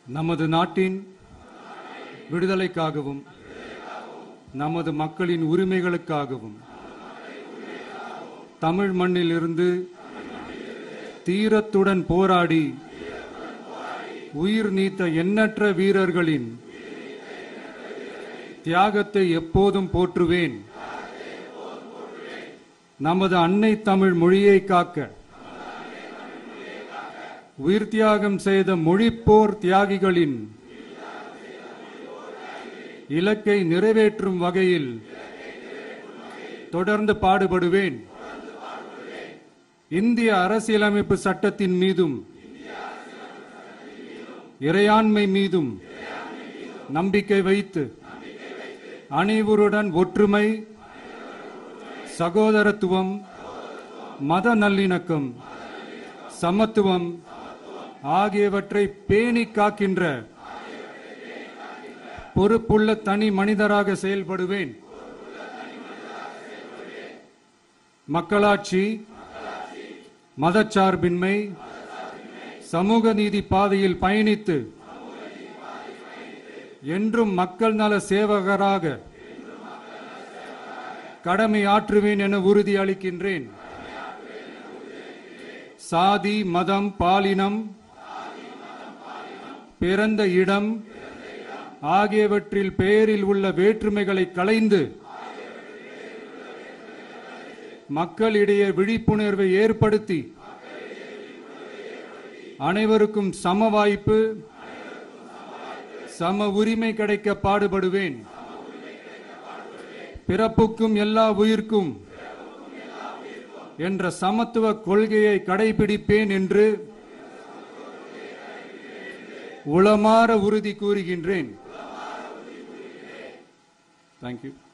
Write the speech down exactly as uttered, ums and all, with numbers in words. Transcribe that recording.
நமது நாட்டின் விடுதலைக்காகவும் நமது மக்களின் உரிமைகளுக்காகவும் தமிழ் மண்ணில் இருந்து தீரத்துடன் போராடி உயிர் நீத்த எண்ணற்ற வீரர்களின் தியாகத்தை எப்போதும் போற்றுவேன். நமது அன்னை தமிழ் மொழியை காக்க உயிர் தியாகம் செய்த மொழிப்போர் தியாகிகளின் இலக்கை நிறைவேற்றும் வகையில் தொடர்ந்து பாடுபடுவேன். இந்திய அரசியலமைப்பு சட்டத்தின் மீதும் இறையாண்மை மீதும் நம்பிக்கை வைத்து அனைவருடன் ஒற்றுமை, சகோதரத்துவம், மத நல்லிணக்கம், சமத்துவம் ஆகியவற்றை பேணி காக்கின்ற பொறுப்புள்ள தனி மனிதராக செயல்படுவேன். மக்களாட்சி, மதச்சார்பின்மை, சமூக நீதி பாதையில் பயணித்து என்றும் மக்கள் நல சேவகராக கடமை ஆற்றுவேன் என உறுதி அளிக்கின்றேன். சாதி, மதம், பாலினம், பிறந்த இடம் ஆகியவற்றில் பெயரில் உள்ள வேற்றுமைகளை களைந்து மக்களிடையே விழிப்புணர்வை ஏற்படுத்தி அனைவருக்கும் சம வாய்ப்பு, சம உரிமை கிடைக்க பாடுபடுவேன். பிறப்புக்கும் எல்லா உயிர்க்கும் என்ற சமத்துவ கொள்கையை கடைபிடிப்பேன் என்று உளமாற உறுதி கூறுகின்றேன். தேங்க்யூ.